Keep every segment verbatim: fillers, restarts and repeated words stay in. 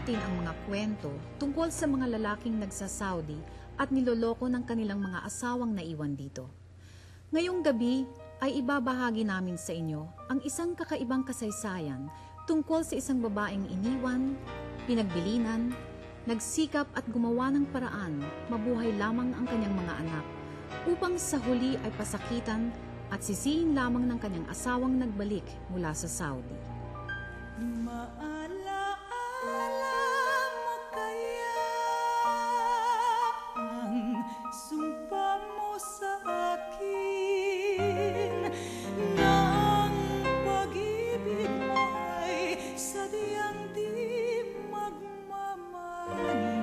natin ang mga kwento tungkol sa mga lalaking nagsasaudi at niloloko ng kanilang mga asawang naiwan dito. Ngayong gabi ay ibabahagi namin sa inyo ang isang kakaibang kasaysayan tungkol sa isang babaeng iniwan, pinagbilinan, nagsikap at gumawa ng paraan mabuhay lamang ang kanyang mga anak upang sa huli ay pasakitan at sisihin lamang ng kanyang asawang nagbalik mula sa Saudi. Maalaala mo kaya ang sumpa mo sa akin na ang pag-ibig mo ay sadyang di magmamahal?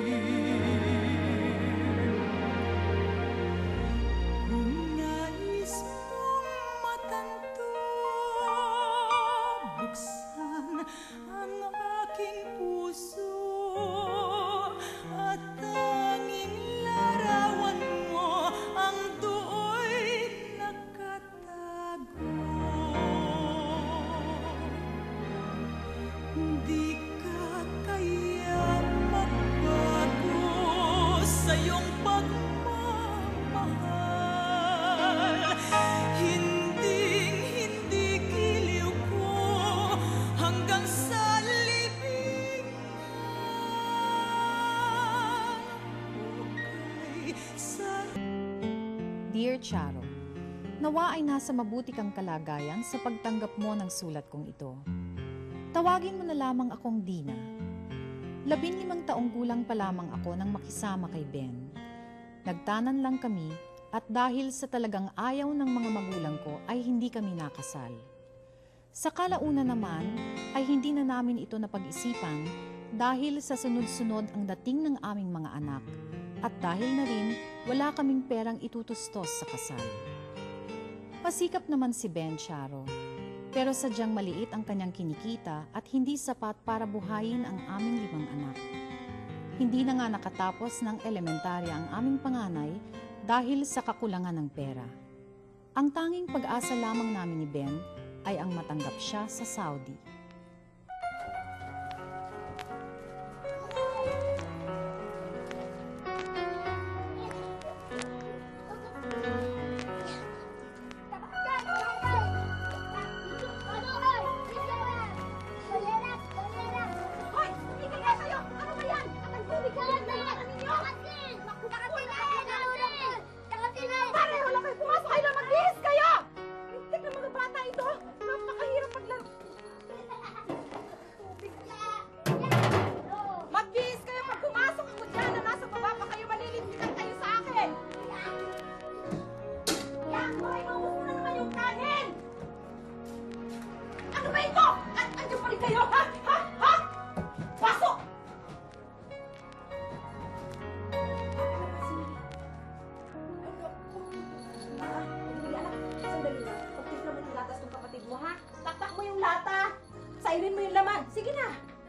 Dear Charo, nawa ay nasa mabuti kang kalagayan sa pagtanggap mo ng sulat kong ito. Tawagin mo na lamang akong Dina. Labinlimang taong gulang pa lamang ako nang makisama kay Ben. Nagtanan lang kami at dahil sa talagang ayaw ng mga magulang ko ay hindi kami nakasal. Sa kalaunan naman ay hindi na namin ito napag-isipan dahil sa sunod-sunod ang dating ng aming mga anak at dahil na rin wala kaming perang itutustos sa kasal. Pasikap naman si Ben, Charo, pero sadyang maliit ang kanyang kinikita at hindi sapat para buhayin ang aming limang anak. Hindi na nga nakatapos ng elementarya ang aming panganay dahil sa kakulangan ng pera. Ang tanging pag-asa lamang namin ni Ben ay ang matanggap siya sa Saudi. Sairin mo yung laman. Sige na.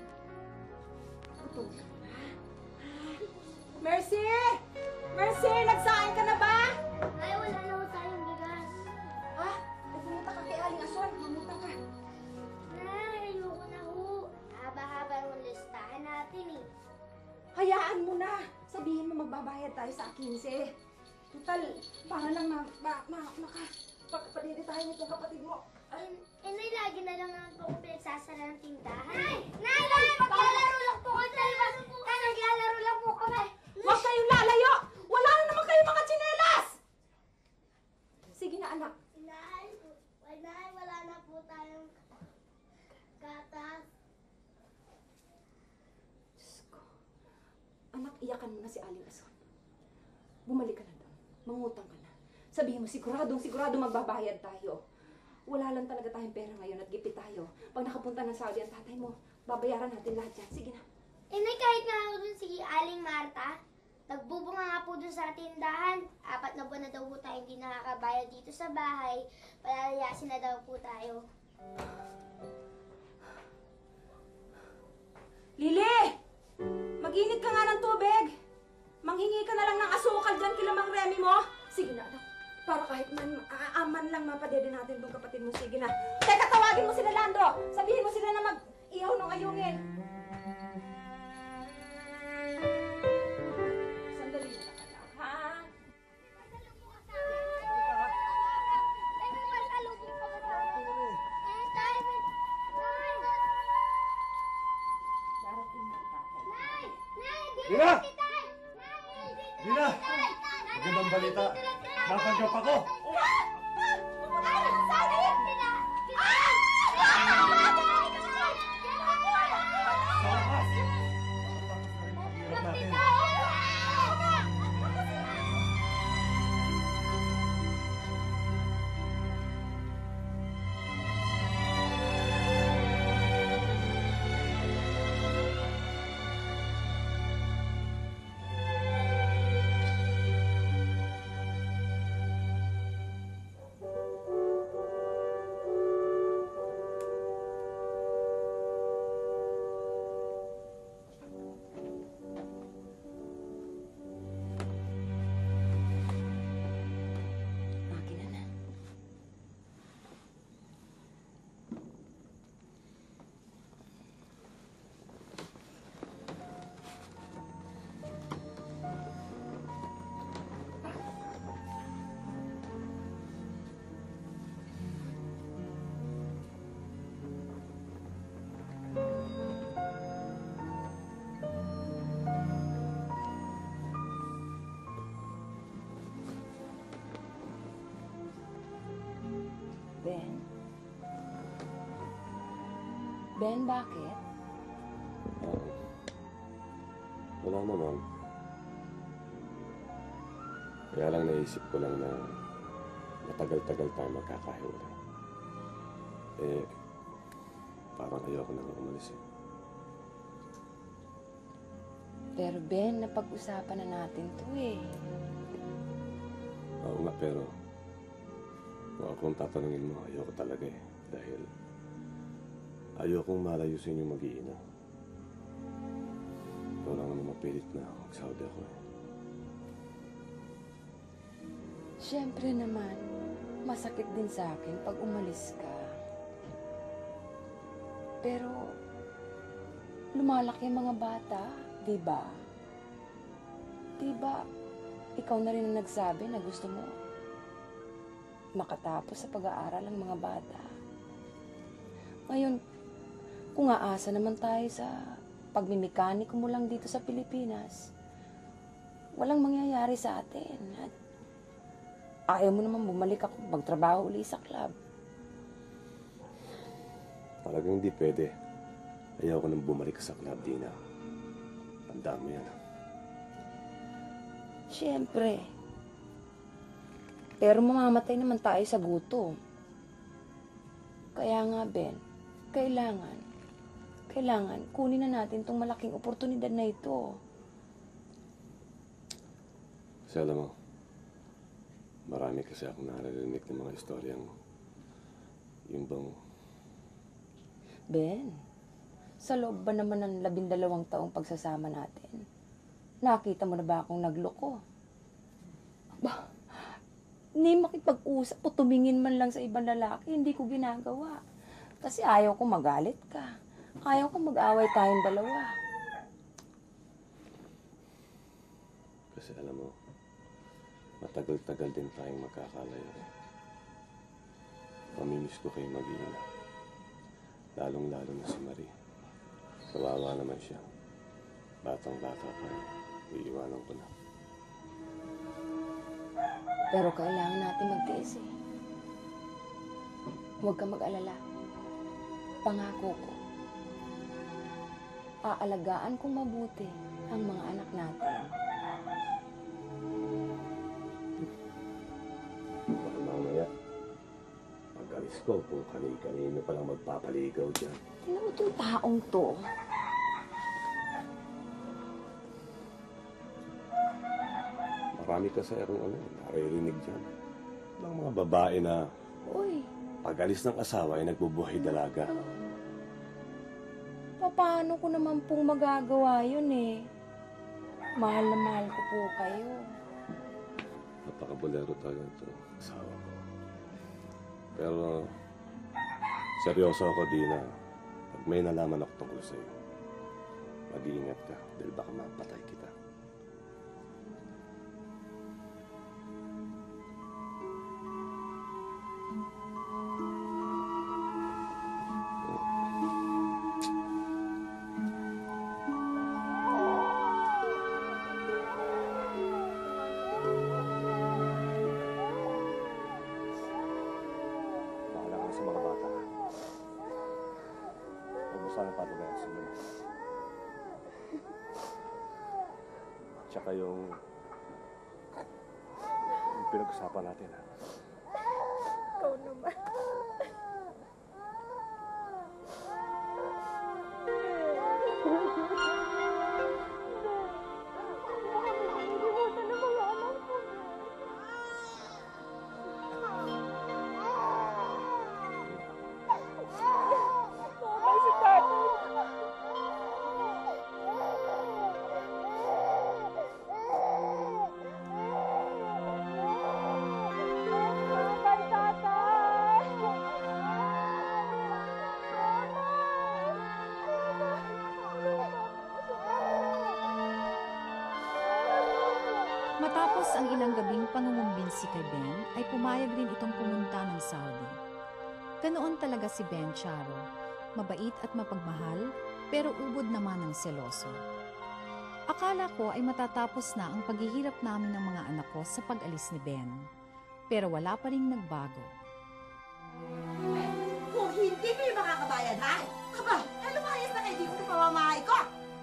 Mercy! Mercy! Nagsain ka na ba? Ay, wala na ako tayong bigas. Ha? Pumunta ka kay Aling Aswan. Pumunta ka. Nay, ayoko na ho. Haba-haba ng listahan natin eh. Hayaan mo na. Sabihin mo magbabayad tayo sa quince. Total, para lang ma... ma... ma... maka... pagpadiri tayo nitong kapatid mo. Eh, eh, Nay, lagi na lang naman po kung pinagsasara ng tindahan. Nay! Nay! Nay! Maglalaro lang po kami! Nay, naglalaro lang po kami! Huwag kayong lalayo! Wala na naman kayong mga tsinelas! Sige na, anak. Nay, Nay, wala na po tayong gatas. Diyos ko. Anak, iyakan mo na si Aling Aswan. Bumalik ka na doon. Mangutang ka na. Sabihin mo, siguradong sigurado magbabayad tayo. Wala lang talaga tayong pera ngayon at gipit tayo. Pag nakapunta ng Saudi ang tatay mo, babayaran natin lahat yan. Sige na. Eh, Nay, kahit nga ako dun si Aling Marta, nagbubunga nga po dun sa tindahan. Apat na buwan na daw po tayo hindi nakakabayad dito sa bahay. Palalayasin na daw po tayo. Lili! Mag-init ka nga ng tubig! Manghingi ka na lang ng asukal dyan kila Mang Remy mo. Sige na, anak. Para kahit man, aaman lang mapadede natin itong kapatid mo. Sige na. Teka, tawagin mo sila, Landro. Sabihin mo sila na mag-iyaw ng ayungin. Dina! Dina! Magandang balita. Natanggap ako. Sa wakas! Tapos na rin ang hirap natin. Akin na na. Ben? Ben, bakit? Ah, wala naman. Kaya lang naisip ko lang na matagal-tagal tayo magkakahiwalay. Eh, parang ayoko na nga umalis eh. Pero Ben, napag-usapan na natin to eh. Oo nga, pero kung akong tatanungin mo, ayoko talaga eh. Dahil ayokong malayo sa inyong mag-iina. Ikaw lang naman mapilit na mag-Saudi ako eh. Siyempre naman, masakit din sa akin pag umalis ka. Pero, lumalaki ang mga bata, di ba? Di ba, ikaw na rin ang nagsabi na gusto mo makatapos sa pag-aaral ang mga bata. Ngayon, kung aasa naman tayo sa pagmimikaniko mo lang dito sa Pilipinas, walang mangyayari sa atin. At ayaw mo naman bumalik ako magtrabaho uli sa club. Talagang hindi pwede. Ayaw ko nang bumalik sa club, Dina. Tandaan mo yan. Siyempre. Pero mamamatay naman tayo sa gutom. Kaya nga, Ben, kailangan, kailangan, kunin na natin tong malaking oportunidad na ito. Kasi alam mo, marami kasi akong naririnig ng mga istoryang yung bang Ben, sa loob ba naman ng labindalawang taong pagsasama natin, nakita mo na ba akong nagloko? Ba, ni makipag-usap o tumingin man lang sa ibang lalaki, hindi ko ginagawa. Kasi ayaw ko magalit ka. Ayaw ko mag-away tayong dalawa. Kasi alam mo, matagal-tagal din tayong magkakalayo. Mamimiss ko kayo mag-iina. Lalong-lalo na si Marie. Kawawa naman siya. Batang-bata pa rin. Iiwanan ko na. Pero kailangan natin magtiis eh. Huwag ka mag-alala. Pangako ko. Aalagaan kong mabuti ang mga anak natin. Baka mamaya, pag-alis ko, kung kanina-kanina palang magpapaligaw dyan. Tingnan mo itong taong to. Marami kasi akong ano, naririnig dyan. Ng mga babae na Uy, pag-alis ng asawa ay nagbubuhay dalaga. paano ko naman pong magagawa yun eh? Mahal na mahal ko po kayo. Napakabolero talaga ito, asawa ko. Pero, seryoso ako, Dina. Pag may nalaman ako tungkol sa'yo, mag-iingat ka dahil baka mapatay kita. ng patunayan mo. Tsaka yung... yung pinag-usapan natin, ha? Ikaw naman. Matapos ang ilang gabing pangungumbinsi kay Ben, ay pumayag rin itong pumunta ng Saudi. Ganoon talaga si Ben Charo, mabait at mapagmahal, pero ubod naman ng seloso. Akala ko ay matatapos na ang paghihirap namin ng mga anak ko sa pag-alis ni Ben, pero wala pa ring nagbago. Kung hindi kayo makakabayad, ha? Aba, lumayas na kayo, di ko na pamamahay ko!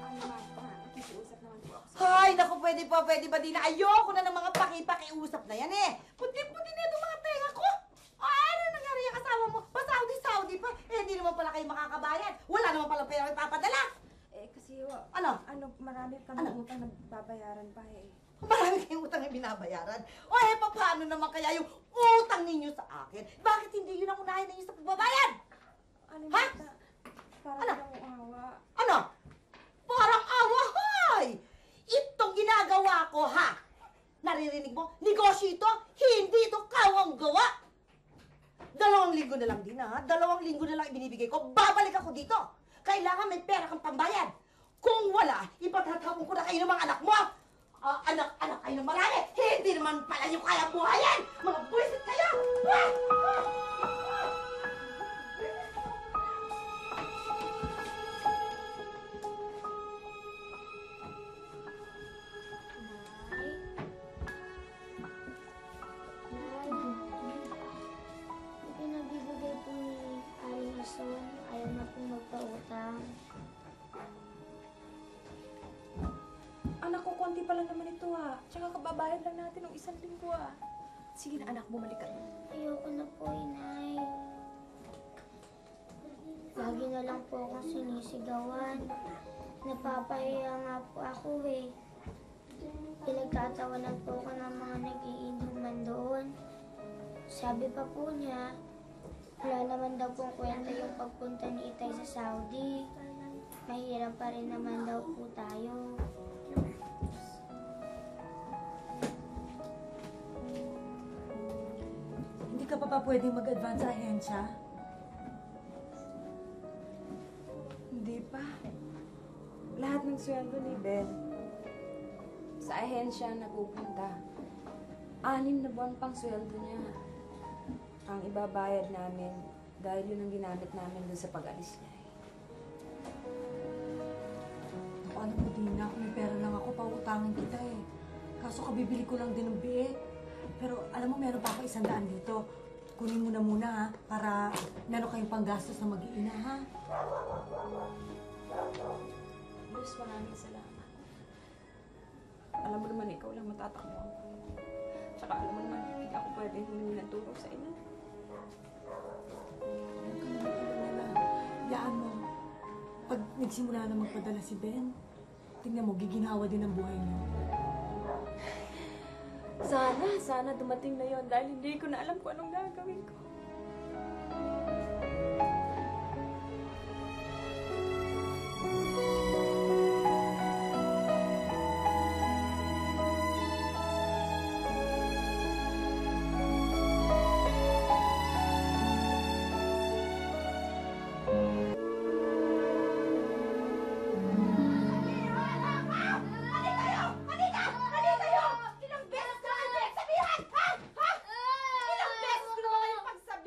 Hay, naku, pwede pa, pwede ba di na? Ayoko na ng mga paki-pakiusap na yan eh. Puti-puti na itong mga tenga ko. O, ano nangyari yung asawa mo? Pa-Saudi-Saudi pa. Eh, hindi naman pala kayo makakabayad. Wala naman pala pera ipapadala. Eh, kasi, wa- Ano? ano, marami kami Ano? utang nagbabayaran pa eh. Marami kayong utang na binabayaran. O, eh, paano naman kaya yung utang ninyo sa akin? Bakit hindi yun ang unahin ninyo sa pagbabayad? Ano, Ha? Marta? Parang Ano? ano? Awa. Ano? Parang awa, hay! Itong ginagawa ko, ha? Naririnig mo? Negosyo ito? Hindi ito kawang gawa! Dalawang linggo na lang din, ha? Dalawang linggo na lang ibinibigay ko. Babalik ako dito! Kailangan may pera kang pambayad. Kung wala, ipatatapon ko na kayo ng mga anak mo! Ah, anak-anak kayo ng marami! Hindi naman pala yung kaya buhayin! Mga buwisit kayo! Ah! Pinabibigay po ni Aling Ason, ayaw na pong magpautang. Anak ko, konti pa lang naman ito ah. Tsaka kababayad lang natin ng isang linggo ah. Sige na anak, bumalik ka. Ayoko na po, inay. Lagi na lang po akong sinisigawan. Napapahiya nga po ako eh. Pinagtatawanan po ako ng mga nag-iinuman doon. Sabi pa po niya, wala naman daw pong kwenta yung pagpunta ni Itay sa Saudi. Mahirap pa rin naman daw po tayo. Hindi ka pa ba pwedeng mag-advance sa ahensya? Hindi pa. Lahat ng sweldo ni Ben sa ahensya napupunta. Anim na buwan pang sweldo niya ang ibabayad namin dahil yun ang ginamit namin dun sa pag-alis niya. Alam mo, Dina, kung may pera lang ako, pautangin kita eh. Kaso kabibili ko lang din ng biik. Pero alam mo, meron pa ako isang daan dito. Kunin mo na muna ha, para meron kayong panggastos na mag-iina ha. Luz, maraming salamat. Alam mo naman, ikaw lang matatakbuhan ko. Tsaka alam mo naman, hindi ako pwede humingi ng tulong sa inyo. Huwag ka naman alala. Yaan mo. Pag nagsimula na magpadala si Ben, tingnan mo, giginhawa din ang buhay niyo. Sana, sana dumating na yon dahil hindi ko na alam kung anong gagawin ko. Ilang beses ko na kayo sabihan, ha? Ha? Ilang beses ko na kayo pagsabihan?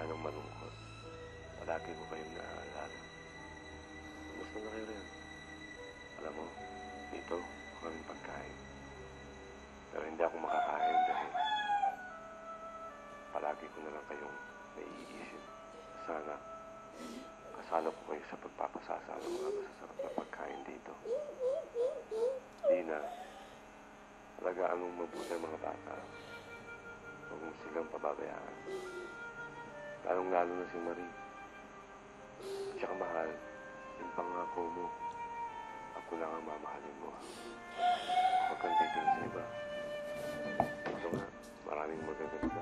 ng malungkot, palagi ko kayong naaalala. Gusto na kayo rin. Alam mo, dito, kaming pagkain. Pero hindi ako makakain dahil palagi ko na lang kayong naiisip. Sana, kasalo ko kayo sa pagpapasasa ng mga masasarap na pagkain dito. Dina, alagaan mong mabuti ang mga bata. Huwag mo silang pababayaan. Lalong-lalo na si Marie. Tsaka mahal, yung pangako mo, ako lang ang mamahalin mo. Huwag kang titingin sa iba. Ito nga, maraming magaganda.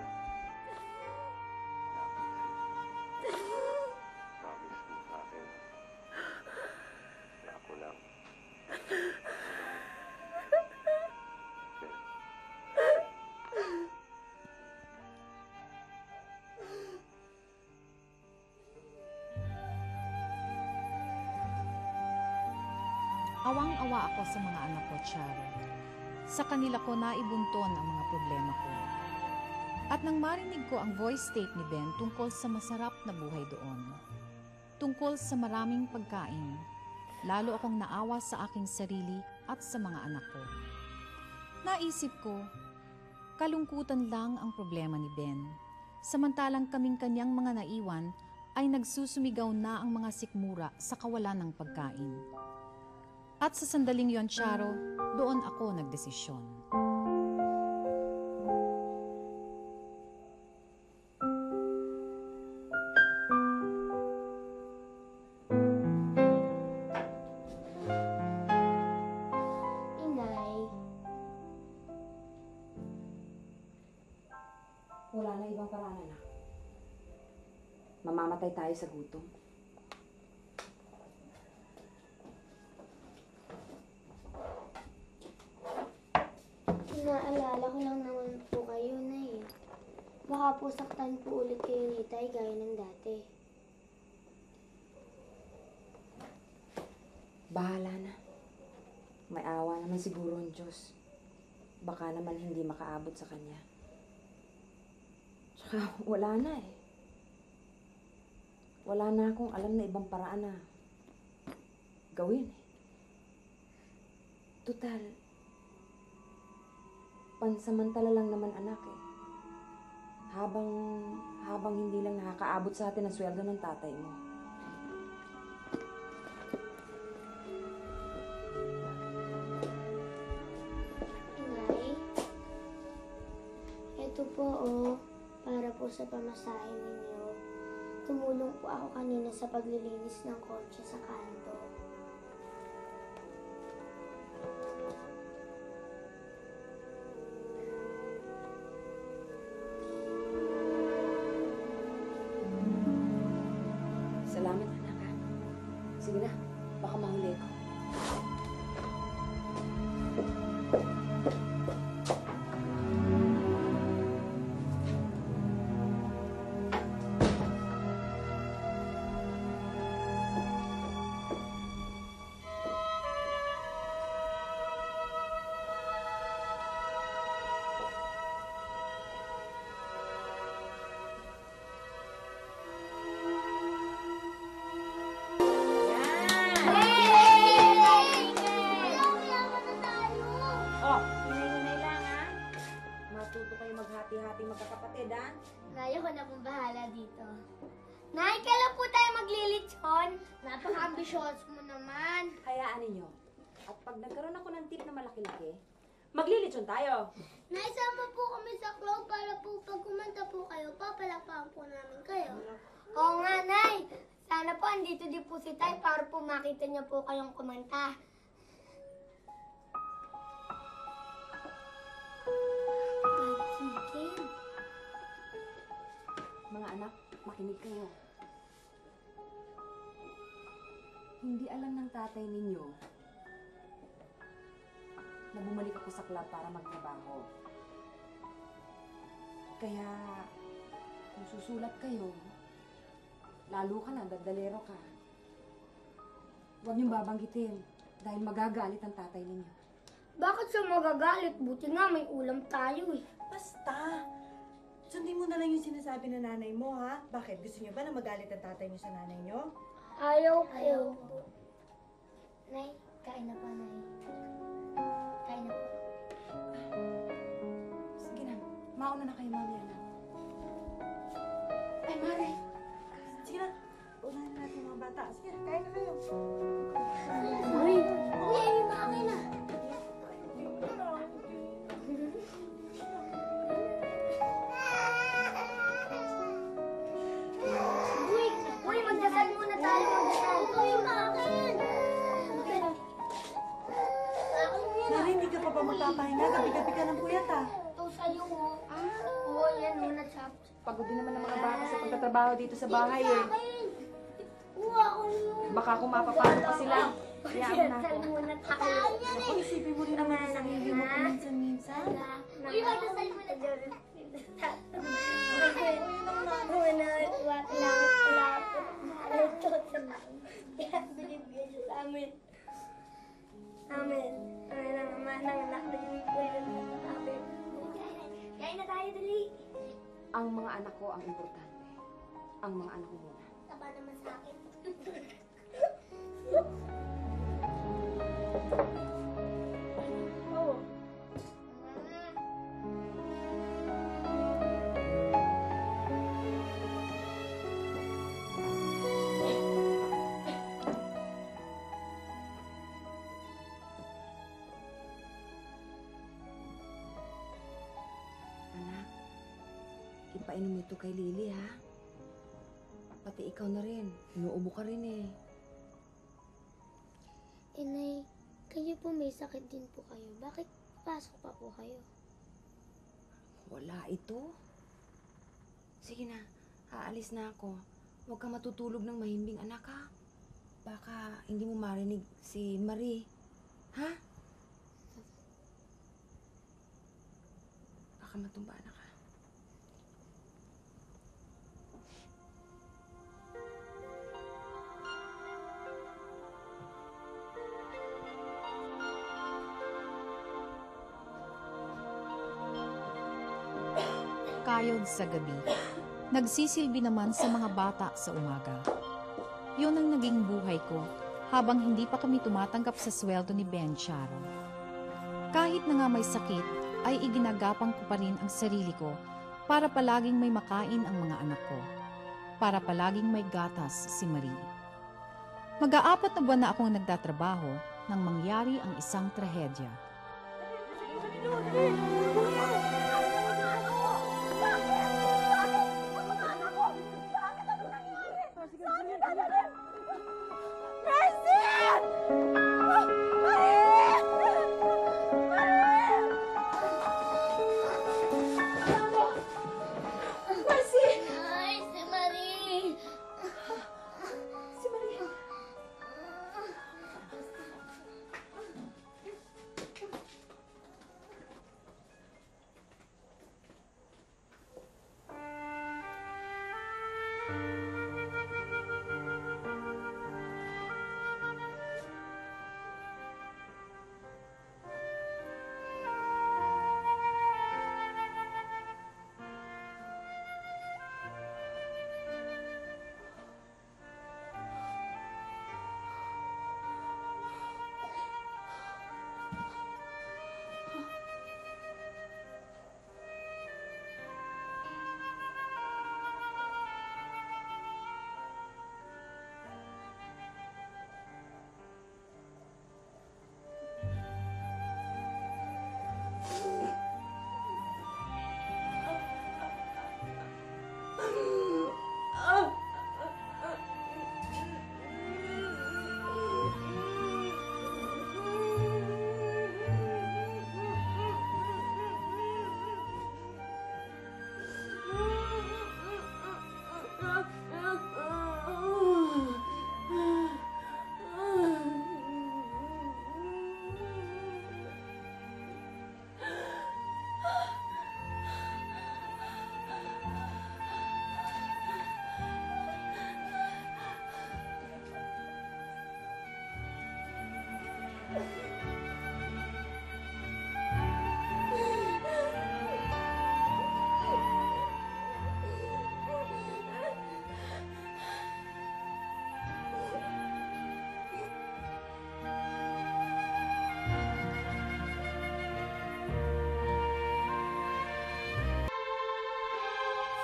Promise mo sa akin na ako lang. Awang-awa ako sa mga anak ko, Charo. Sa kanila ko naibunton ang mga problema ko. At nang marinig ko ang voice tape ni Ben tungkol sa masarap na buhay doon, tungkol sa maraming pagkain, lalo akong naawa sa aking sarili at sa mga anak ko. Naisip ko, kalungkutan lang ang problema ni Ben, samantalang kaming kanyang mga naiwan ay nagsusumigaw na ang mga sikmura sa kawalan ng pagkain. At sa sandaling yon, Charo, doon ako nagdesisyon. Inay, Wala na ibang paraan, anak. Mamamatay tayo sa gutom. inaalala ko lang naman po kayo, Nay. Baka po saktan po ulit kayo ni Tay gaya ng dati. Bahala na. May awa naman siguro ang Diyos. Baka naman hindi makaabot sa Kanya. Tsaka wala na eh. Wala na akong alam na ibang paraan na gawin eh. Tutal, pansamantala lang naman anak eh. Habang, habang hindi lang nakakaabot sa atin ang sweldo ng tatay mo. Inay, ito po oh, para po sa pamasahe ninyo. Tumulong po ako kanina sa paglilinis ng kotse sa kanto. Salamat anak ha. Sige na, baka mahuli ko. Oh, hinay-hinay lang ha. Matuto kayo maghati-hati magkakapatid ha. Nay, ako na pong bahala dito. Nay, kailan po tayo maglilitsyon? Napaka-ambisyoso mo naman. Hayaan ninyo. At pag nagkaroon ako ng tip na malaki-laki, maglilitsyon tayo. Nay, sama po kami sa club para po pag kumanta po kayo, papalakpakan po namin kayo. Oo nga, Nay. Sana po andito din po si Tay para po makita niya po kayong kumanta. Pagkikid. Mga anak, makinig kayo. Hindi alam ng tatay ninyo na bumalik ako sa club para magtrabaho. Kaya, kung susulat kayo, lalo ka na, dagdalero ka. Huwag niyong babanggitin dahil magagalit ang tatay ninyo. Bakit siya magagalit? Buti nga may ulam tayo eh. Basta, Sundin mo na lang yung sinasabi ng nanay mo, ha? Bakit? Gusto niyo ba na magalit ang tatay niyo sa nanay niyo? Ayaw po. Nay, kain na po, Nay. Kain na po. Sige na, mauna na kayo mamaya na. Ay, Mari! Sige na. Unahin na natin mga bata. Sige na, kain na kayo. Uy! Uy, ay, bakit na? Uy! Uy, magdasal muna tayo, magdasal. Uy, bakit? Nari, hindi ka pa ba magpapahinga? Gabi-gabi ka ng puyat, ha? Ito sa'yo, oh. Oo, yan, muna, Chaps. Pagod din naman ng mga bata sa pagtatrabaho dito sa bahay eh. Uwa ko yun. Baka kung mapapagod pa sila. Kaya ako na ako. Magdasal muna tayo. Ako, isipin mo rin naman sa sarili mo minsan-minsan. Uy, magdasal muna tayo. Wala, wala, wala. Ito sa kaya binibigyan siya sa amin. Amen. Amen ang ama ng anak na yung kuya sa amin. Kain na tayo, dali. Ang mga anak ko ang importante. Ang mga anak ko muna. Taba naman sa akin. Oo. Anak, ipainom mo ito kay Lily, ha? Pati ikaw na rin. Inuubo ka rin eh. Inay, kayo po may sakit din po kayo. Bakit pasok pa po kayo? Wala ito. Sige na, aalis na ako. Huwag ka matutulog ng mahimbing, anak, ha? Baka hindi mo marinig si Marie. Ha? Baka matumba, anak, ha? Kayod sa gabi, nagsisilbi naman sa mga bata sa umaga. Yun ang naging buhay ko habang hindi pa kami tumatanggap sa sweldo ni Ben Charo. Kahit na nga may sakit, ay iginagapang ko pa rin ang sarili ko para palaging may makain ang mga anak ko, para palaging may gatas si Marie. Mag-aapat na buwan na akong nagtatrabaho nang mangyari ang isang trahedya. Ay, si Marie! Si Marie!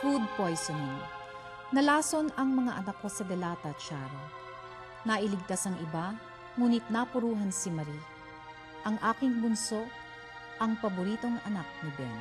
Food poisoning. Nalason ang mga anak ko sa delata, Charo. Nailigtas ang iba, ngunit napuruhan si Marie. Ang aking bunso, ang paboritong anak ni Ben.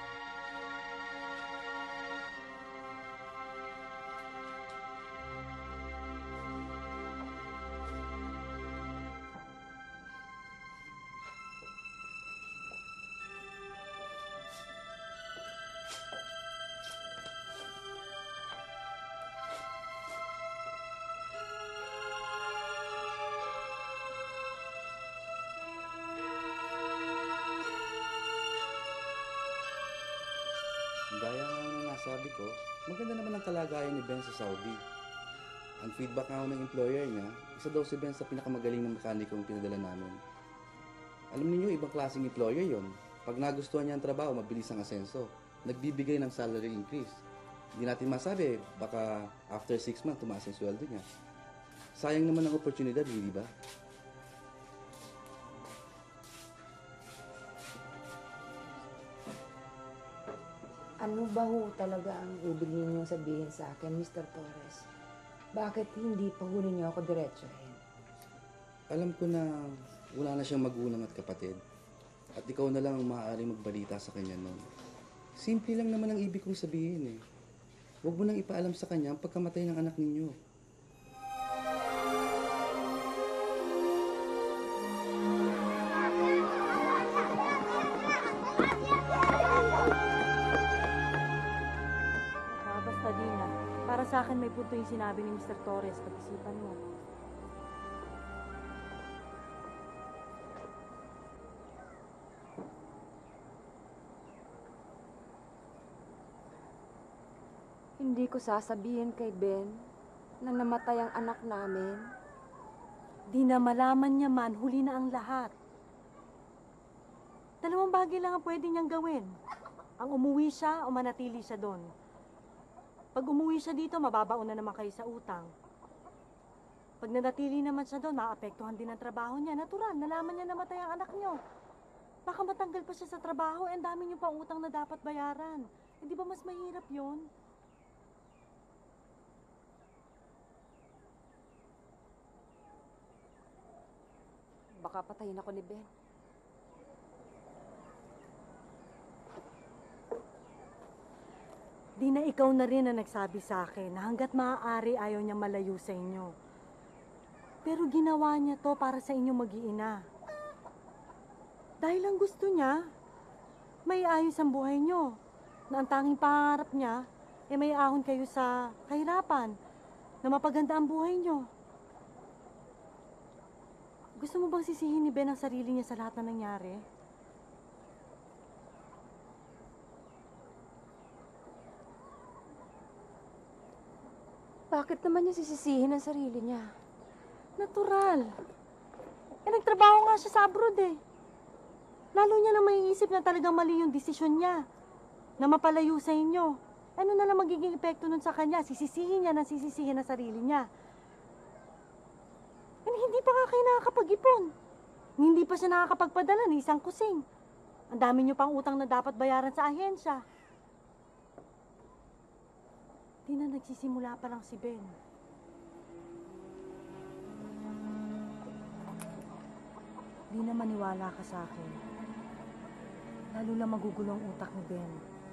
Gaya nga ng nasabi ko, maganda naman ang kalagayan ni Ben sa Saudi. Ang feedback nga ng employer niya, isa daw si Ben sa pinakamagaling na mekanikong pinadala namin. Alam niyo, ibang klaseng employer yon. Pag nagustuhan niya ang trabaho, mabilis ang asenso. Nagbibigay ng salary increase. Hindi natin masabi, baka after six months, tumaas ang sweldo niya. Sayang naman ang oportunidad, hindi ba? Ano ba ho talaga ang ibig ninyong sabihin sa akin, Mister Torres? Bakit hindi pa huli niyo ako diretsuhin? Alam ko na wala na siyang magulang at kapatid. At ikaw na lang ang maaaring magbalita sa kanya noon. Simple lang naman ang ibig kong sabihin eh. Huwag mo nang ipaalam sa kanya ang pagkamatay ng anak ninyo. Ah, basta Dina, para sa akin may punto yung sinabi ni Mister Torres, pag-isipan mo. Hindi ko sasabihin kay Ben na namatay ang anak namin. Di na malaman niya man, huli na ang lahat. Dalawang bagay lang ang pwede niyang gawin. Ang umuwi siya o manatili siya doon. Pag umuwi siya dito, mababaon na naman kayo sa utang. Pag nanatili naman siya doon, maapektuhan din ang trabaho niya. Natural, nalaman niya namatay ang anak niyo. Baka matanggal pa siya sa trabaho, eh, ang dami niyo pang utang na dapat bayaran. Hindi ba mas mahirap yun? Baka patayin ako ni Ben. Di na ikaw na rin ang nagsabi sa akin na hanggat maaari ayaw niya malayo sa inyo. Pero ginawa niya to para sa inyo mag-iina. Dahil ang gusto niya, may ayos ang buhay niyo. Na ang tanging pangarap niya, eh may ahon kayo sa kahirapan, na mapaganda ang buhay niyo. Gusto mo bang sisihin ni Ben ang sarili niya sa lahat na nangyari? Bakit naman niya sisisihin ang sarili niya? Natural. Eh, nagtrabaho nga siya sa abroad eh. Lalo niya na maiisip na talagang mali yung desisyon niya. Na mapalayo sa inyo. Ano na lang magiging epekto nun sa kanya? Sisisihin niya na sisisihin ang sarili niya. And hindi pa nga kayo nakakapag-ipon. Hindi pa siya nakakapagpadala ng isang kusing. Ang dami niyo pang utang na dapat bayaran sa ahensya. Di na nagsisimula pa lang si Ben. Di na maniwala ka sa akin. Lalo na magugulo ang utak ni Ben.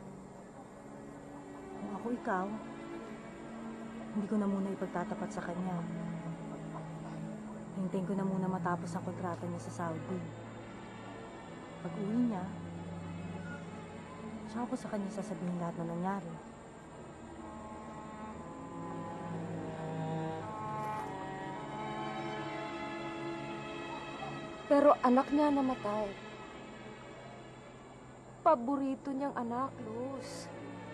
Kung ako ikaw, hindi ko na muna ipagtatapat sa kanya. Hintayin ko na muna matapos ang kontrata niya sa Saudi. Pag uwi niya, saka ko sa kanya sasabihin lahat na nangyari. Pero anak niya namatay. Paborito niyang anak, Luz.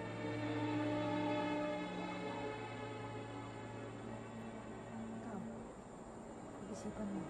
Ikaw, pag-isipan mo.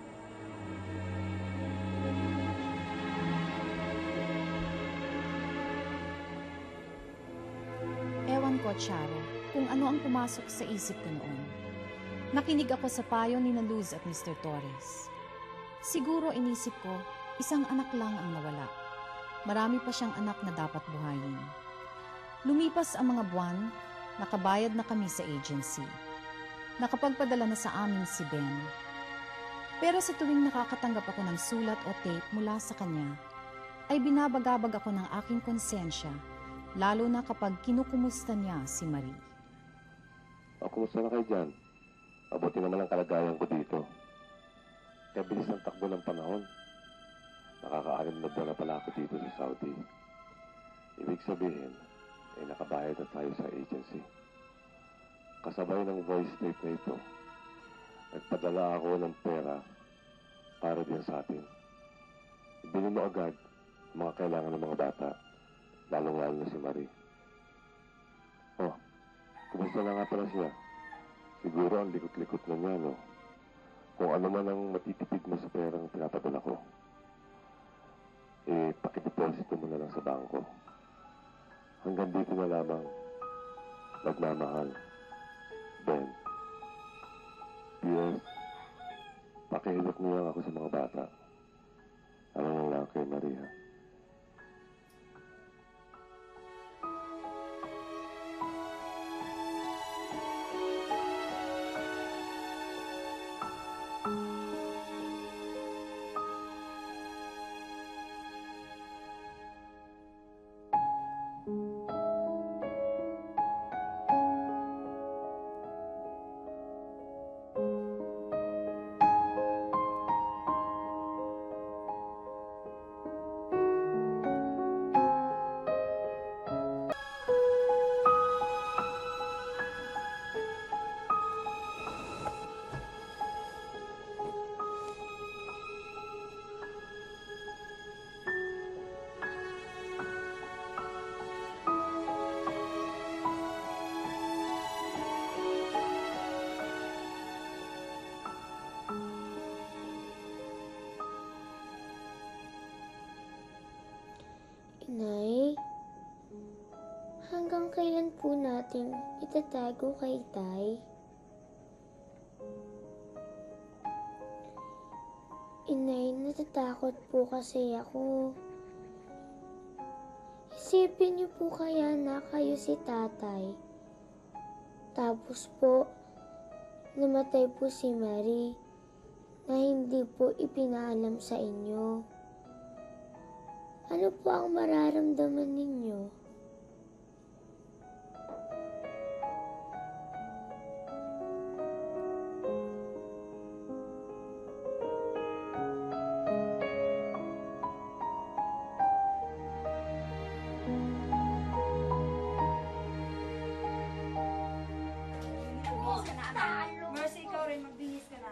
Ewan ko, Charo, kung ano ang pumasok sa isip ko noon. Nakinig ako sa payo ni na Luz at Mister Torres. Siguro inisip ko, isang anak lang ang nawala. Marami pa siyang anak na dapat buhayin. Lumipas ang mga buwan, nakabayad na kami sa agency. Nakapagpadala na sa amin si Ben. Pero sa tuwing nakakatanggap ako ng sulat o tape mula sa kanya, ay binabagabag ako ng aking konsensya, lalo na kapag kinukumusta niya si Marie. O, kumusta na kayo dyan? Mabuti naman ang kalagayan ko dito. Kaya bilis ang takbo ng panahon. Nakakaanim na buwan na pala ako dito sa Saudi. Ibig sabihin, ay nakabayad na tayo sa agency. Kasabay ng voice tape na ito, nagpadala ako ng pera para din sa atin. Ibili mo agad ang mga kailangan ng mga bata, lalong-lalo na si Marie. Oh, kumusta na nga pala siya? Siguro ang likot-likot na niya, no? Kung ano man ang matitipid mo sa perang pinapadala ko, eh, pakideposito mo na lang sa bangko. Hanggang dito na lamang, nagmamahal, Ben. P S. Pakihilot mo lang ako sa mga bata. Alam mo lang kay Maria. Inay, hanggang kailan po natin itatago kay Tay? Inay, natatakot po kasi ako. Isipin niyo po kaya na kayo si Tatay. Tapos po, namatay po si Marie na hindi po ipinaalam sa inyo. Ano po ang mararamdaman ninyo? Mercy, ikaw rin, magbihis ka na.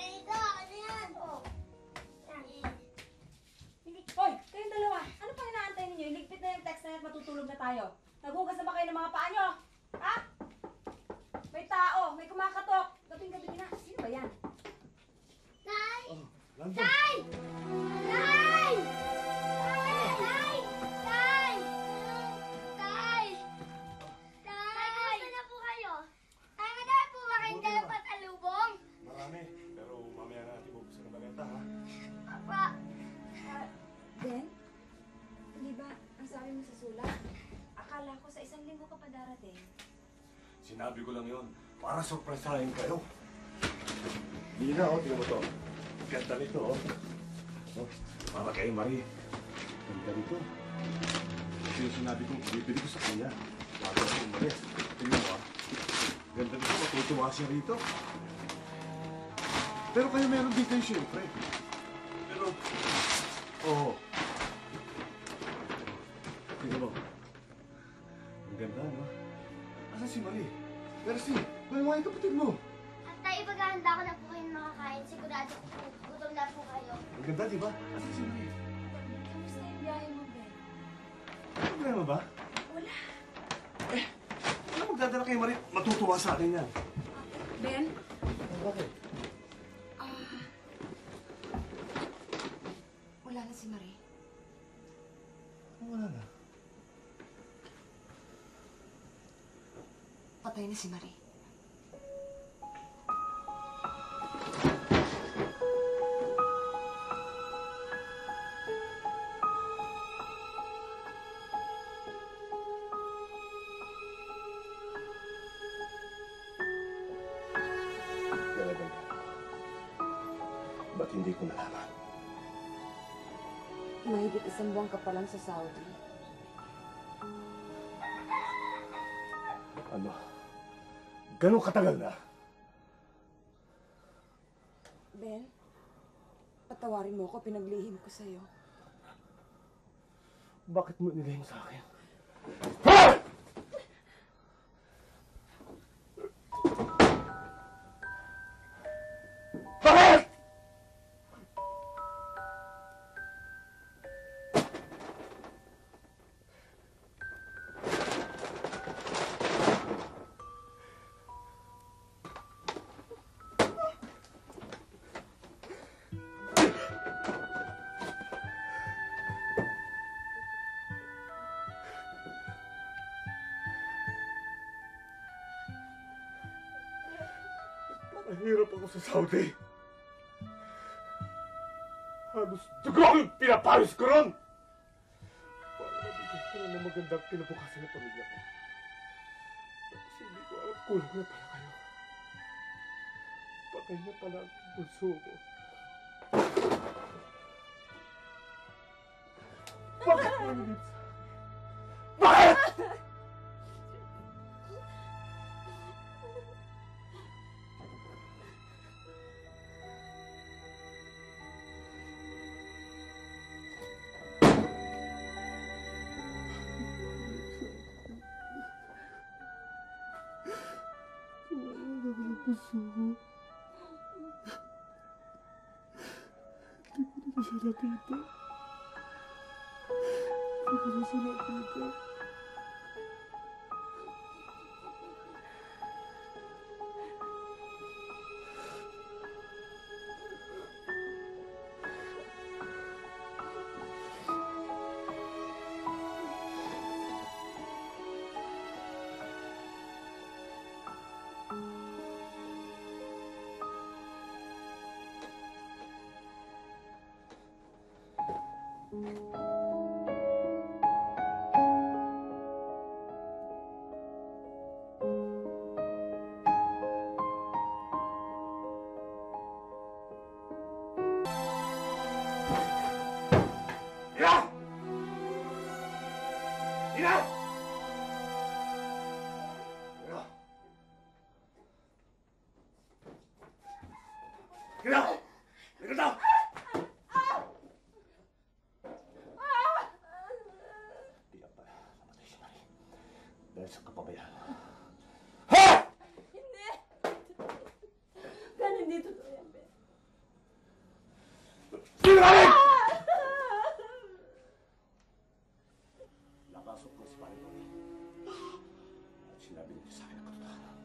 Hoy, kayong dalawa, ano pang inaantay ninyo? Iligpit na yung text na yan at matutulog na tayo. Naghugas na ba kayo ng mga paa nyo? Ha? May tao, may kumakatok. Gabing-gabi na. Sino ba yan? Tay! Oh, Lando. Tay! Tay! Tay! Tay! Tay! Tay! Kumusta na po kayo? Tay, madami po ba kayong dalang patalubong? Marami, pero mamaya na natin bubuksan ng baganta, ha? Papa! Ben? Di ba, ang sabi mo sa sulat? Akala ko sa isang linggo ka pa darating. Sinabi ko lang yun, para surpresahin kayo. Hindi na, oh, tingnan mo to. Ganda nito, oh. Oh, para kay Marie. Ganda nito. Kasi yung sinabi ko, bibili ko sa kanya. Bago ako umalis. Tingnan mo, ah. Ganda nito, matutuwa siya rito. Pero kayo meron din kayo, siyempre. Pero, oo. Oh. Tingnan mo. Ang ganda, no? Asan si Marie? Mercy, kunin mo yung kapatid mo. At Tay, ipaghahanda ko na po kayo makakain. Sigurado ko po, gutom na po kayo. Ang ganda, di ba? Asan si Marie? Kamusta yung biyahe mo, Ben? May problema ba? Wala. Eh, ano magdadala kay Marie? Matutuwa sa atin yan. Ben? Bakit? Ah... wala na si Marie. Wala na. Patay na si Marie. Ba't hindi ko nalaman? Mahigit isang buwan ka pa lang sa Saudi. Ano? Ganun katagal na? Ben, patawarin mo ako, pinaglihim ko sa'yo. Bakit mo nilihim sa akin? Bakit? Nahirap ako sa Saudi. Halos dugo ang pinapawis ko ron. Para mabigyan ko na ng magandang kinabukasan ng pamilya ko. Tapos hindi ko alam, kulang na pala kayo. Patay na pala ang bunso ko. Bakit mo hindi sa... Bakit? Puso ko. Hindi ko na siya nakita. Hindi ko na siya nakita. Ginaw! Ginaw! Tiyak pala, namatay si Marie. Dahil sa kapabayaan. Ha! Hindi! Ganun dito to yan, Ben. Sinungaling! Nakasok ko si Marie Marie. At sinabi niya sa akin ang katotohanan.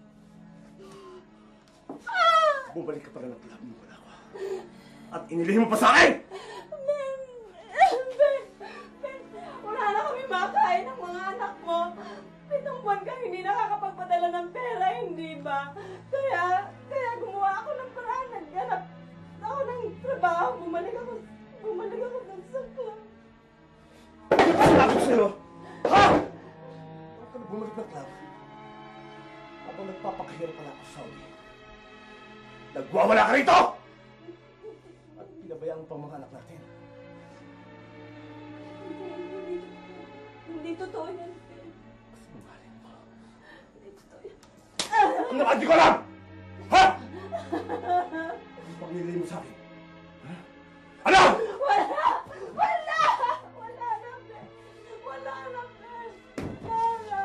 Bumalik ka pala ng club mo. At inilihim mo pa sa akin! Ben! Ben! Ben! Wala na kami makain ng mga anak mo. Pitong buwan kang hindi nakakapagpadala ng pera, hindi ba? Kaya, kaya gumawa ako ng paraan. Naghanap ako ng trabaho. Bumalik ako, bumalik ako dun sa club. Ano ba sinabi ko sa'yo? Ha? Bakit ka na bumalik ng club? Habang nagpapakahirap pala ako sa Saudi. Nagwawala ka rito! Pinabayaan mo pang mga anak natin. Hindi, hindi totoo yan. Sinungaling mo. Hindi totoo yan. Ano naman di ko alam? Ha? Ano pang nililihim mo sa akin? Ha? Ano? Wala! Wala! Wala na, Ben! Wala na, Ben! Wala!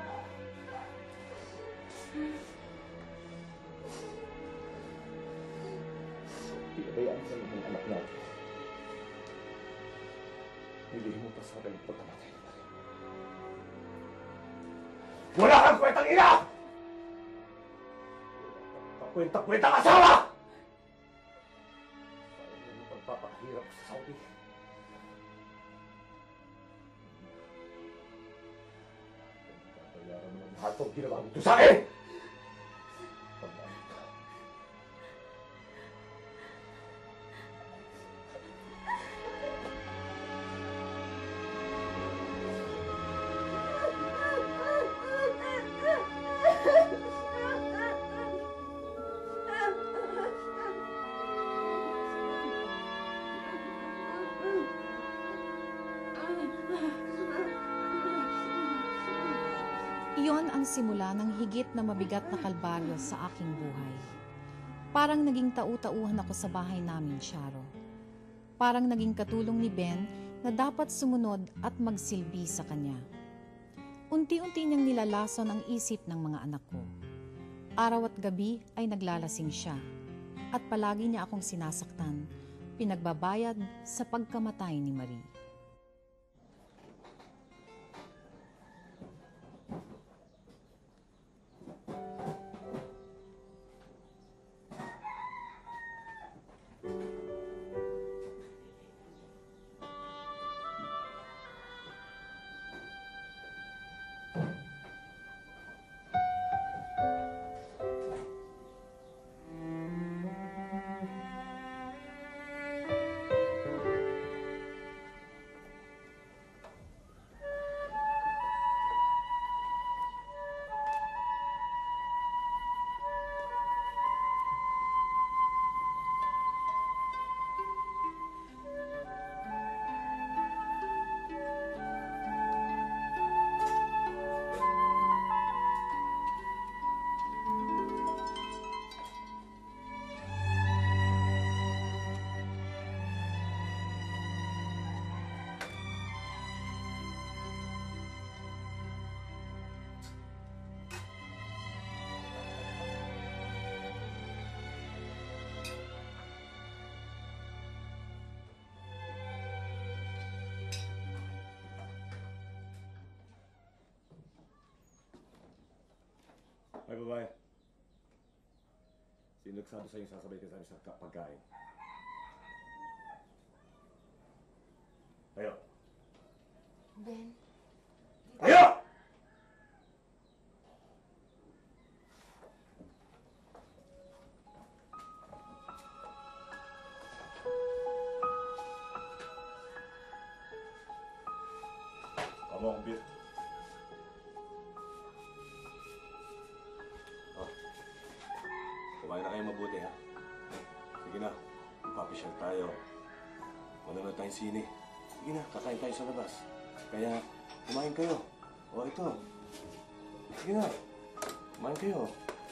Pinabayaan ka ng mga anak natin. Nilihim mo pa sa akin ang pagkamatay ni Marie. Wala kang kwentang ina! Kakwenta-kwentang asawa! Sayang yung pagpapakahirap sa Saudi. Babayaran mo ng lahat ng ginawa mo sa akin! Pag-alit ka. Iyon ang simula ng higit na mabigat na kalbaryo sa aking buhay. Parang naging tau-tauhan ako sa bahay namin, Sharo. Parang naging katulong ni Ben na dapat sumunod at magsilbi sa kanya. Unti-unti niyang nilalason ang isip ng mga anak ko. Araw at gabi ay naglalasing siya at palagi niya akong sinasaktan, pinagbabayad sa pagkamatay ni Marie. Ay, babae. Sino nagsabi sa'yo sasabay ka sa amin sa pagkain? Tayo. Ben, Tayo! Amo akong beer. Kumain na kayo mabuti, ha? Sige na, papisyal tayo. Manonood tayong sine. Sige na, kakain tayo sa labas. Kaya, kumain kayo. O, ito. Sige na, kumain kayo.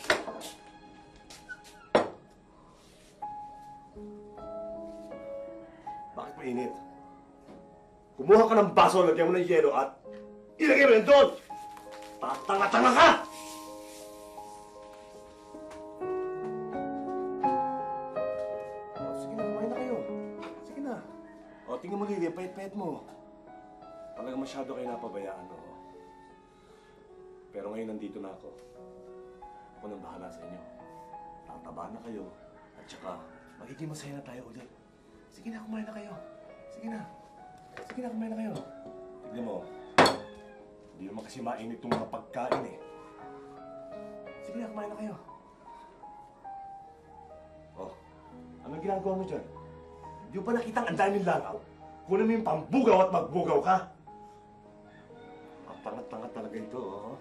Bakit mainit? Kumuha ka ng baso, lagyan mo ng yelo at ilagay mo yan doon! Tatanga-tanga ka! Tingnan mo, Lily, pait-pait mo. Talagang masyado kayo napabayaan, oo. Pero ngayon nandito na ako. Ako nang bahala sa inyo. Tataba na kayo. At saka, magiging masaya na tayo ulit. Sige na, kumain na kayo. Sige na. Sige na, kumain na kayo. Tignan mo. Hindi naman kasi mainit itong mga pagkain eh. Sige na, kumain na kayo. Oh, anong ginagawa mo dyan? Hindi mo ba nakitang ang daming langaw? Kunin mo yung pambugaw at magbugaw ka. Ang pangat-pangat talaga ito, oh.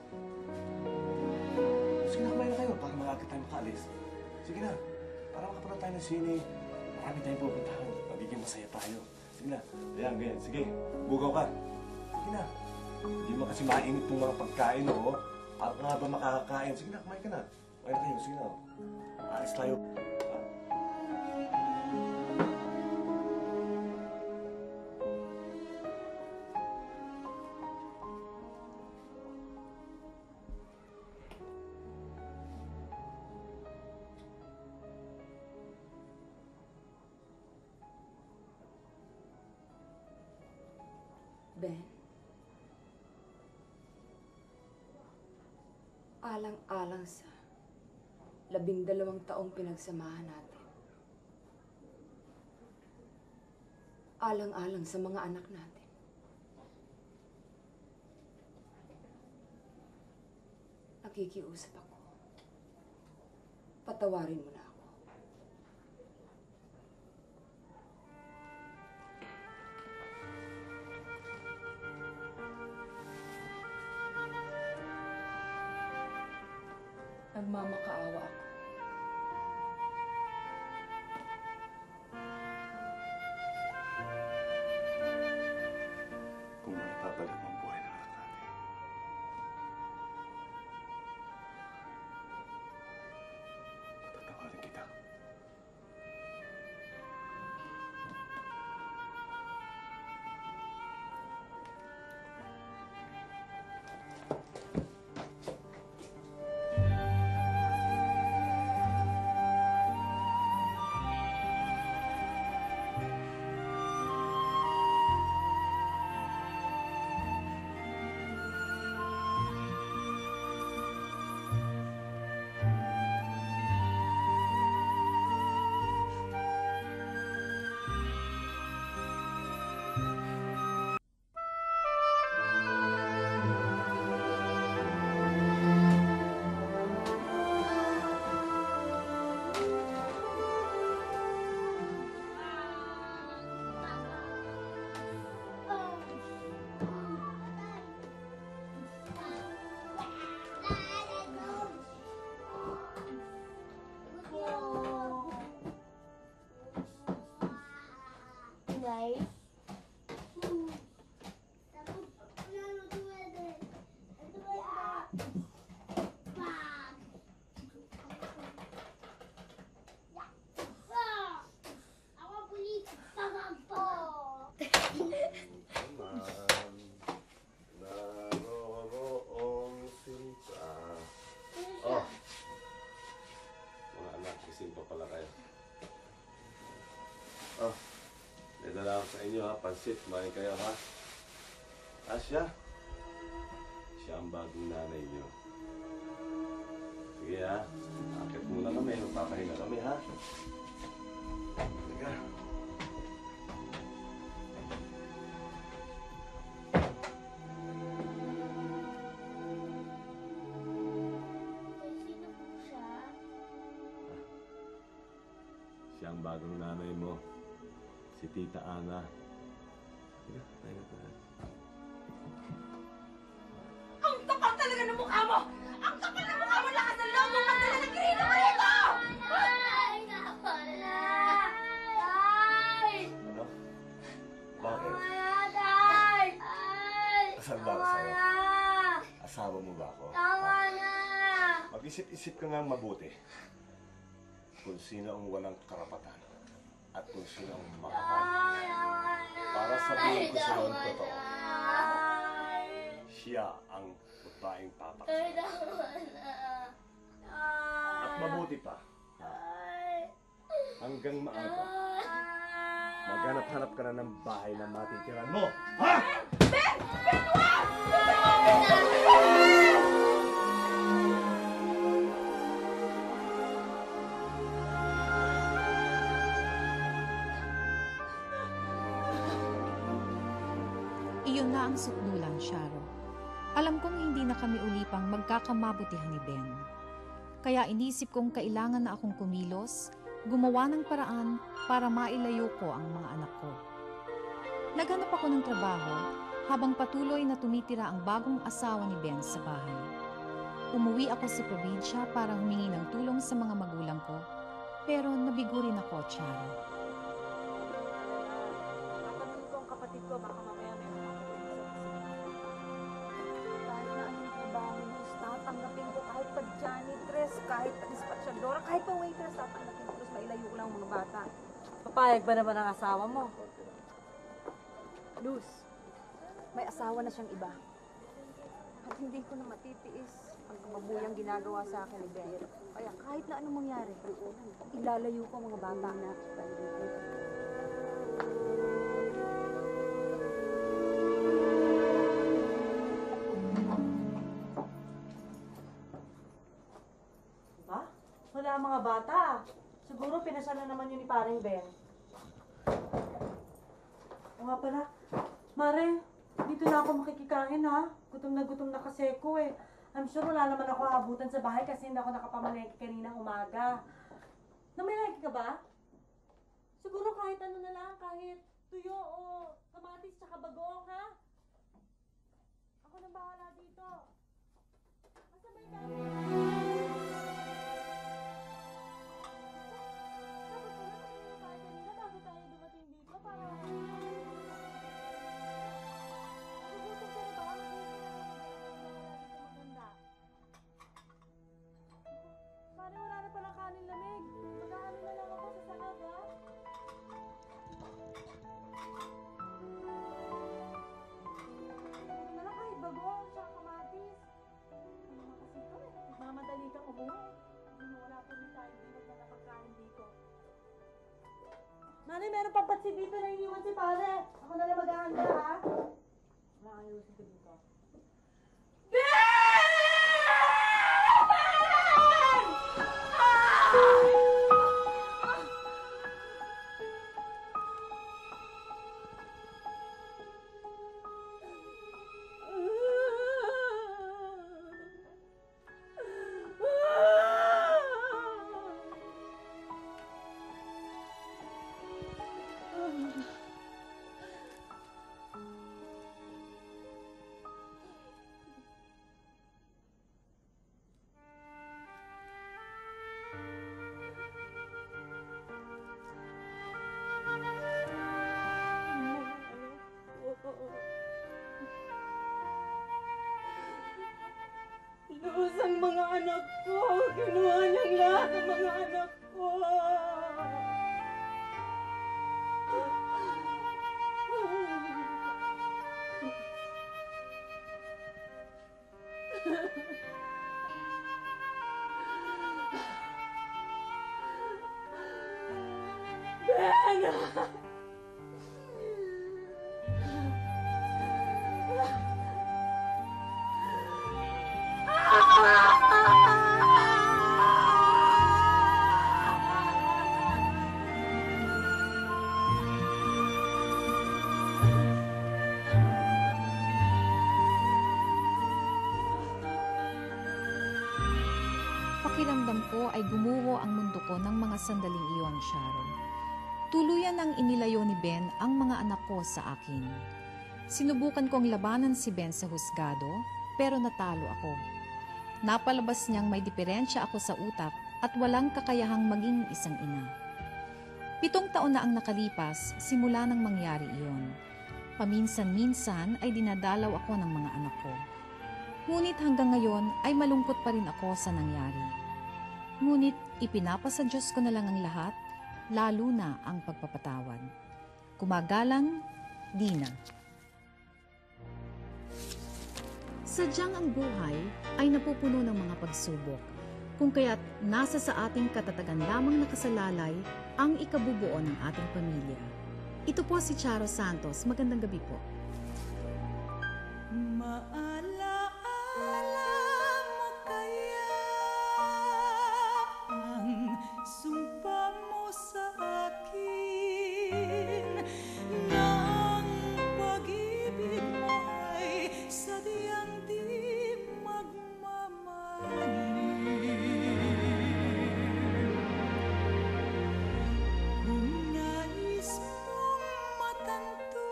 Sige na, kumain na kayo para maaga tayo makaalis. Sige na, para makapunta tayo ng sine. Marami tayong pupuntahan. Magiging masaya tayo. Sige na, ayan, ganyan. Sige, bugaw ka. Sige na. Hindi mo kasi mainit itong mga pagkain, oh. Para nga ba makakakain? Sige na, kumain ka na. Kumain na kayo, sige na. Aalis tayo. Ben, alang-alang sa labing dalawang taong pinagsamahan natin. Alang-alang sa mga anak natin. Nakikiusap ako. Patawarin mo na ako. Nagmamakaawa ako. Kung may babalik ang buhay ng anak natin, pa pala kayo. Oh, may dala ako sa inyo ha. Pansit, kumain kayo ha. Asya, siya ang bagong nanay niyo. Sige ha, akit muna kami. Magpapahinga kami ha. Sige. Sino po siya? Siya ang bagong nanay mo. Si Tita Ana. Sige, pahinga ka na. Ang kapal talaga ng mukha mo! Ang kapal ng mukha mo! Lakas ng loob mong magdala ng kirito mo rito! Ay, napala! Tay! Ano? Bakit? Tama na, Tay! Ay! Asan ba ako Tama sa'yo? na! Asawa mo ba ako? Tama na! Mag-isip-isip ka nga mabuti kung sino ang walang karapatan at kung sino ang makapal. Ay, tama na! Para sabihin ko sa'yo ang Ay, totoo. tama na! Siya ang babaeng Ay, papaksa. tama na! At mabuti pa, Ay! hanggang maaga, Ay! maghanap-hanap ka na ng bahay na matitiran mo. Ha? Iyon na ang sukdulan, Sharo. Alam kong hindi na kami ulipang magkakamabutihan ni Ben. Kaya inisip kong kailangan na akong kumilos, gumawa ng paraan para mailayo ko ang mga anak ko. Naghanap ako ng trabaho habang patuloy na tumitira ang bagong asawa ni Ben sa bahay. Umuwi ako sa probinsya para humingi ng tulong sa mga magulang ko, pero nabigo rin ako, Sharo. Tatanungin ko ang kapatid ko, baka mamaya may mga Kahit na anong trabaho mo, tatanggapin ko kahit pa janitress, kahit pa dispatchadora, kahit pa waitress, tatanggapin ko. Tapos mailayo ko lang ang mga bata. Papayag ba naman ang asawa mo? Luz, may asawa na siyang iba. At hindi ko na matitiis ang mabuyang ginagawa sa akin ni Ben. Kaya kahit na anong mangyari, ilalayo ko ang mga bata. Diba? Wala ang mga bata. Siguro pinasal na naman yun ni paring Ben. O nga pala, Mare, dito na ako makikikain ha. Gutom na gutom na kasi ko eh. I'm sure wala naman ako aabutan sa bahay kasi hindi ako nakapamalengke kaninang umaga. Namalengke ka ba? Siguro kahit ano na lang, kahit tuyo o kamatis tsaka bagong ha? Ako nang bahala dito. Masabay ka. Dapat pala sabihin tayo kanina bago tayo dumating dito para... Nagugutom ka na ba? Maghihintay na ako mag-aaral dito maganda. Pare, wala na palang kanin lamig. Mag-aano na lang ako sa sahag, ha? Ano na lang kahit bagong tsaka kamatis. Ano naman kasi ito eh. Nagmamadali kang umuwi. Ano, wala pa rin tayo dito na pagkain dito. Nanay, meron pang patsi dito na iniwan si pare. Ako na lang maghahanda, ha? Wala kang iusin ko dito. Luz, ang mga anak ko. Kinuha niyang lahat ang mga anak ko. Anak! Pakiramdam ko ay gumuho ang mundo ko ng mga sandaling iyon, Sharon. Tuluyan ang inilayo ni Ben ang mga anak ko sa akin. Sinubukan kong labanan si Ben sa husgado, pero natalo ako. Napalabas niyang may diferensya ako sa utak at walang kakayahang maging isang ina. Pitong taon na ang nakalipas simula nang mangyari iyon. Paminsan-minsan ay dinadalaw ako ng mga anak ko. Ngunit hanggang ngayon ay malungkot pa rin ako sa nangyari. Ngunit ipinapasa Diyos ko na lang ang lahat, lalo na ang pagpapatawad. Kumagalang, Dina. Sadyang ang buhay ay napupuno ng mga pagsubok, kung kaya't nasa sa ating katatagan lamang nakasalalay ang ikabubuo ng ating pamilya. Ito po si Charo Santos. Magandang gabi po. Maalaala mo kaya ang sumpa mo sa akin na ang pag-ibig mo ay sadyang di magmamanin. Kung nais mong matanto,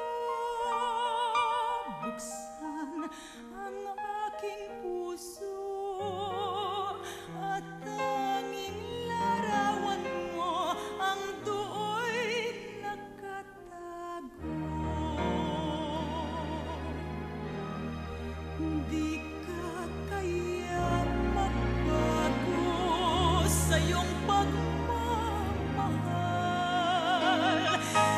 buksan ang aking puso at tanging larawan mo ang do'y nakatago. Di ka kaya magbago sa iyong pagmamahal.